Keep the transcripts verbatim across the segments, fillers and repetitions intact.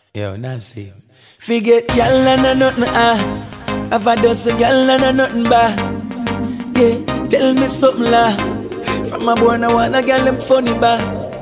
Yo, Nancy. Forget gyal and a nothing ah. Have a dozen gyal and a nothing bah. Yeah, tell me something lah. From my born I want a gyal them funny bah.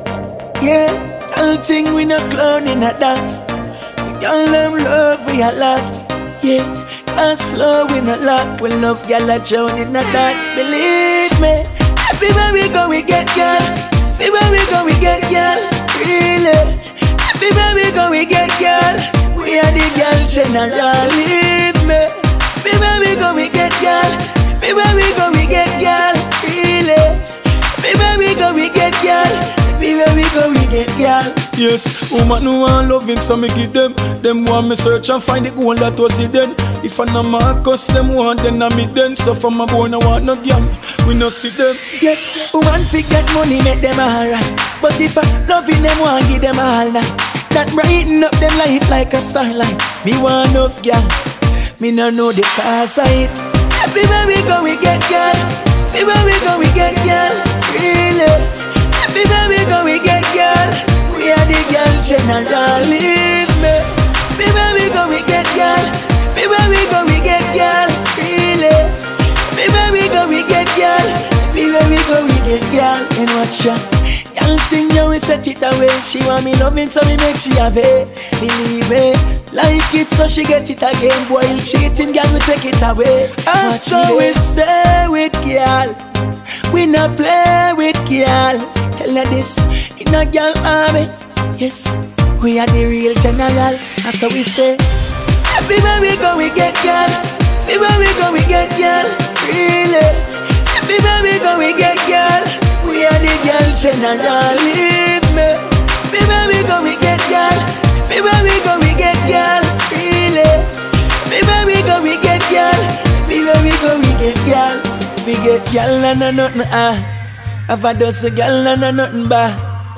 Yeah, all thing we no clowning at that. The gyal them love we a lot. Yeah, cause flowing a lot. We love gyal a drowning at that. Believe me, everywhere we go we get gyal. Everywhere we go we get gyal. Really. Everywhere we go we get gyal. We are the gyal general. Leave me. Everywhere we go we get gyal. Everywhere we go we get gyal. Really. Everywhere we go we get gyal. Everywhere we go we get gyal. Yes, woman who want loving, so me give them. Them want me search and find the gold that was hidden. If I no Marcus, them want then I meet them. So from my born I want no gyal, we no see them. Yes, woman fi get money make them alright. But if I loving them want give them all night. That brighten up them life like a starlight. Me want enough gyal, me no know the cause of it. Everywhere we go we get gyal. Everywhere we go we get gyal. Really. Everywhere we go we get gyal. We are the gyal general. Leave me. Everywhere we go we get gyal. Everywhere we go we get gyal. Really. Everywhere we go we get gyal. Everywhere we go we get gyal. And watch ya. Gyal thing you we set it away. She want me loving so me make she have it. Believe me. Like it so she get it again. Boy cheating gyal we take it away. And so we stay with gyal. We not play with gyal. Tell her this, in a gyal army. Yes, we are the real general. And so we stay. Everywhere we go we get gyal. Everywhere we go we get gyal. Really. Everywhere we go we get gyal. We are the gyal general. Leave me. Everywhere we go we get gyal. Everywhere we go we get gyal. Really. Everywhere we go we get gyal. Everywhere we go we get gyal. We get gyal and a nothing ah. Have a dozen gyal and a nothing bah.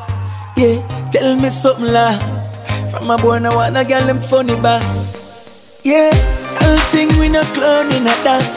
Yeah, tell me something lah. From my born I want a gyal them funny bah. Yeah, all thing we no clowning at that.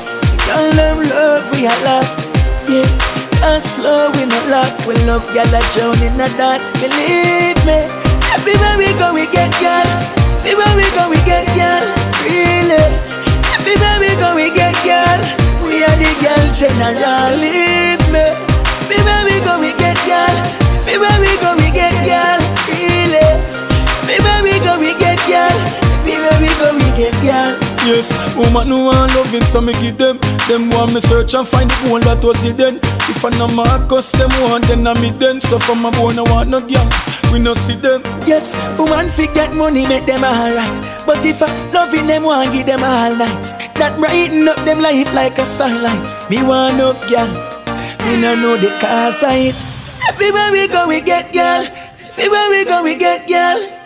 Gyal them love we a lot. Yeah, cause flowing a lot. We love gyal a drowning at that. Believe me. Everywhere we go we get gyal. Everywhere we go we get gyal. Really. Everywhere we go we get gyal. We are the gyal general. Leave me. Everywhere we go we get gyal. Everywhere we go we get gyal. Really. Everywhere we go we get gyal. Everywhere we go we get gyal. Yes, woman who want loving, so me give them. Them want me search and find the gold that was hidden. If I no Marcus, them want then I meet them. So from my born I want no gyal, we no see them. Yes, woman fi get money make them alright. But if I loving them want give them all night. That brighten up them life like a starlight. Me want enough gyal, me no know the cause of it. Everywhere we go we get gyal. Everywhere we go we get gyal.